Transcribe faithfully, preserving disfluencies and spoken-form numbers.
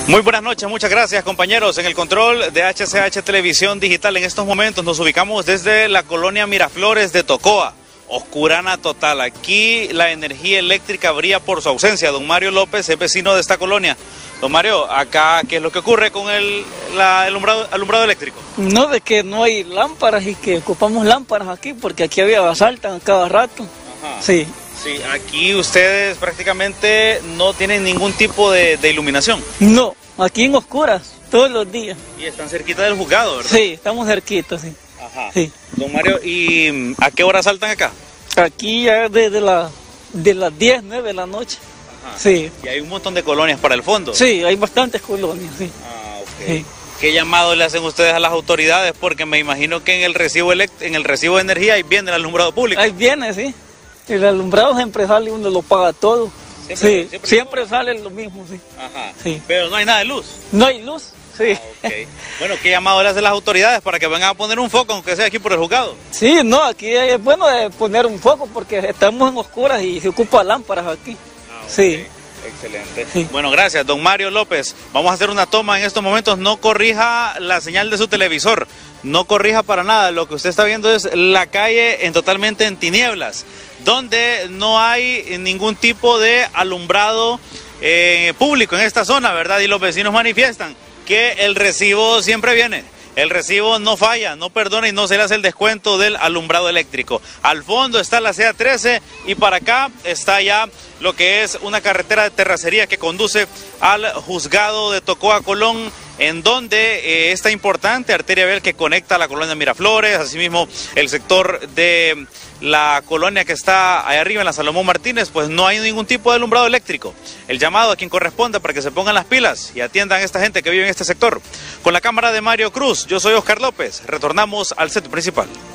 Muy buenas noches, muchas gracias compañeros. En el control de H C H Televisión Digital en estos momentos nos ubicamos desde la colonia Miraflores de Tocoa. Oscurana total, aquí la energía eléctrica brilla por su ausencia. Don Mario López es vecino de esta colonia. Don Mario, acá, ¿qué es lo que ocurre con el, la, el alumbrado, alumbrado eléctrico? No, de que no hay lámparas y que ocupamos lámparas aquí porque aquí había asaltan cada rato. Ajá. Sí. Sí, aquí ustedes prácticamente no tienen ningún tipo de, de iluminación. No, aquí en oscuras, todos los días. Y están cerquita del juzgado, ¿verdad? Sí, estamos cerquitos, sí. Ajá. Sí. Don Mario, ¿y a qué hora saltan acá? Aquí ya desde la, de las diez, nueve de la noche. Ajá. Sí. Y hay un montón de colonias para el fondo. Sí, hay bastantes colonias, sí. Ah, ok. Sí. ¿Qué llamado le hacen ustedes a las autoridades? Porque me imagino que en el recibo elect en el recibo de energía ahí viene el alumbrado público. Ahí viene, sí. El alumbrado siempre sale, uno lo paga todo. Siempre, Sí, siempre, siempre sale lo mismo, sí. Ajá. Sí. Pero no hay nada de luz. No hay luz, sí. Ah, ok. Bueno, ¿qué llamado le hacen las autoridades para que vengan a poner un foco, aunque sea aquí por el juzgado? Sí, no, aquí es bueno de poner un foco porque estamos en oscuras y se ocupa lámparas aquí. Ah, ok. Sí. Excelente. Sí. Bueno, gracias, don Mario López. Vamos a hacer una toma en estos momentos. No corrija la señal de su televisor. No corrija para nada. Lo que usted está viendo es la calle en totalmente en tinieblas, donde no hay ningún tipo de alumbrado eh, público en esta zona, ¿verdad? Y los vecinos manifiestan que el recibo siempre viene. El recibo no falla, no perdona y no se le hace el descuento del alumbrado eléctrico. Al fondo está la C A trece y para acá está ya lo que es una carretera de terracería que conduce al juzgado de Tocoa Colón, en donde eh, esta importante arteria vial que conecta a la colonia Miraflores, asimismo el sector de la colonia que está ahí arriba en la Salomón Martínez, pues no hay ningún tipo de alumbrado eléctrico. El llamado a quien corresponda para que se pongan las pilas y atiendan a esta gente que vive en este sector. Con la cámara de Mario Cruz, yo soy Oscar López. Retornamos al set principal.